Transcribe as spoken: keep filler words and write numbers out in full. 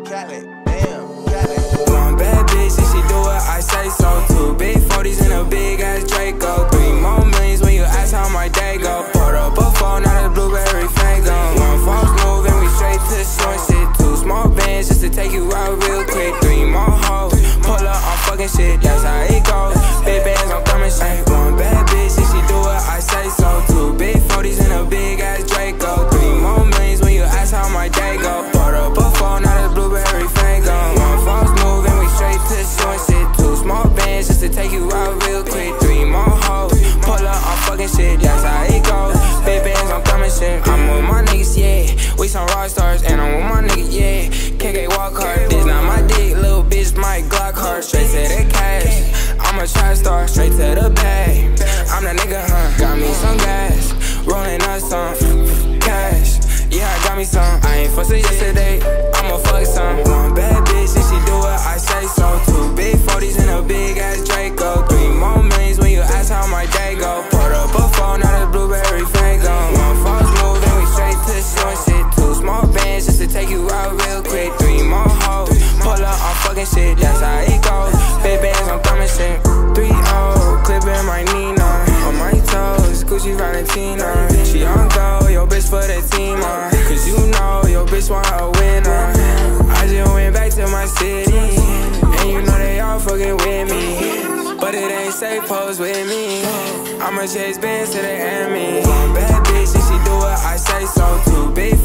Cali, damn, Cali. One bad bitch and she do what I say so. Two big forties and a big ass Draco. Three more millions when you ask how my day go. Poured up a phone, now the blueberry fango. One false move and we straight to short shit. Two small bands just to take you out real quick. Three more hoes, pull up on fucking shit, that's how it goes. Big bands, I'm coming straight. One bad bitch and she do what I say so. Two big forties and a big ass Draco. Three more millions when you ask how my day go. Poured up a phone, now the blueberry fango. One false move and we straight to short shit. Two small bands just to take you out real quick. Three more hoes, pull up on fucking shit, that's how it goes. Big bands, I'm coming shit. I'm with my niggas, yeah. We some rock stars and I'm with my niggas, yeah. K K walk hard, this not my dick, little bitch, my Glock hard. Straight to the cash, I'm a trap star, straight to the bag. I'm that nigga, huh? Got me some gas, rolling up some cash. Yeah, I got me some. I ain't fussing yesterday, I'ma fuck some. One bad bitch and she do what I say so. Two big forties and a big ass Draco. Three more millions when you ask how my day go. Poured up a phone, now the blueberry fango. One false move and we straight to short shit. Two small bands just to take you out real quick. Three more hoes, pull up on fucking shit, that's how it goes. Big bands, I'm coming shit. Three oh, clipping my Nina. On my toes, Gucci Valentina. She on go, yo bitch for the team, uh. Cause you know, yo bitch want a winner. I just went back to my city, and you know they all fucking with me. But it ain't safe, pose with me. I'ma chase bands to the enemy. One bad bitch and she do what I say so. Two big